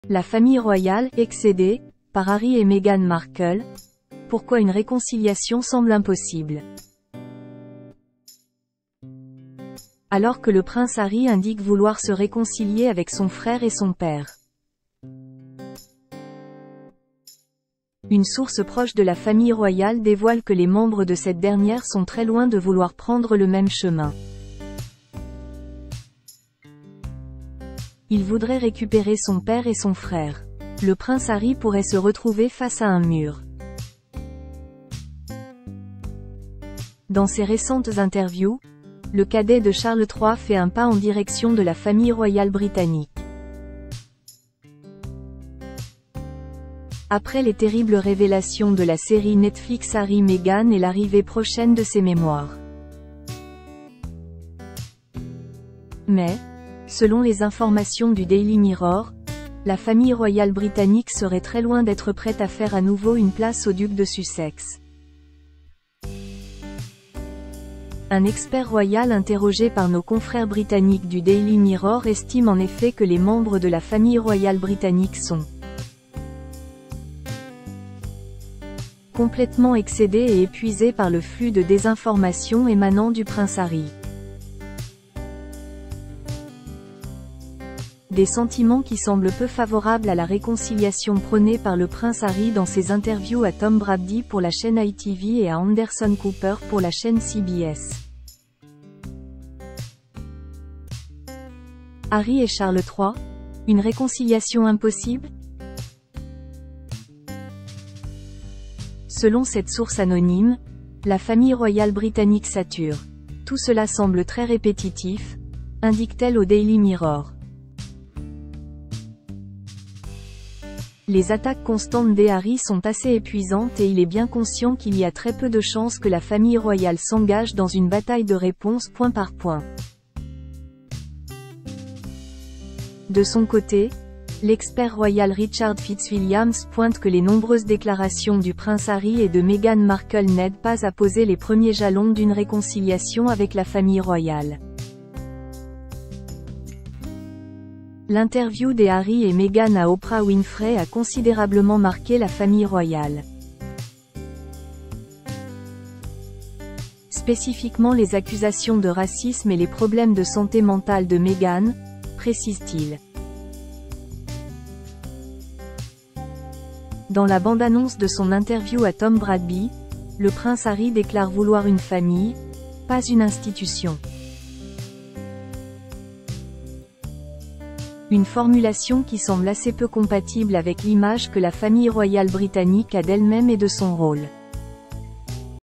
La famille royale, excédée, par Harry et Meghan Markle. Pourquoi une réconciliation semble impossible. Alors que le prince Harry indique vouloir se réconcilier avec son frère et son père. Une source proche de la famille royale dévoile que les membres de cette dernière sont très loin de vouloir prendre le même chemin. Il voudrait récupérer son père et son frère. Le prince Harry pourrait se retrouver face à un mur. Dans ses récentes interviews, le cadet de Charles III fait un pas en direction de la famille royale britannique. Après les terribles révélations de la série Netflix Harry-Meghan et l'arrivée prochaine de ses mémoires. Mais, selon les informations du Daily Mirror, la famille royale britannique serait très loin d'être prête à faire à nouveau une place au duc de Sussex. Un expert royal interrogé par nos confrères britanniques du Daily Mirror estime en effet que les membres de la famille royale britannique sont complètement excédés et épuisés par le flux de désinformation émanant du prince Harry. Des sentiments qui semblent peu favorables à la réconciliation prônée par le prince Harry dans ses interviews à Tom Brady pour la chaîne ITV et à Anderson Cooper pour la chaîne CBS. Harry et Charles III, une réconciliation impossible? Selon cette source anonyme, la famille royale britannique sature. Tout cela semble très répétitif, indique-t-elle au Daily Mirror. Les attaques constantes des Harry sont assez épuisantes et il est bien conscient qu'il y a très peu de chances que la famille royale s'engage dans une bataille de réponses point par point. De son côté, l'expert royal Richard Fitzwilliams pointe que les nombreuses déclarations du prince Harry et de Meghan Markle n'aident pas à poser les premiers jalons d'une réconciliation avec la famille royale. L'interview des Harry et Meghan à Oprah Winfrey a considérablement marqué la famille royale. Spécifiquement les accusations de racisme et les problèmes de santé mentale de Meghan, précise-t-il. Dans la bande-annonce de son interview à Tom Brady, le prince Harry déclare vouloir une famille, pas une institution. Une formulation qui semble assez peu compatible avec l'image que la famille royale britannique a d'elle-même et de son rôle.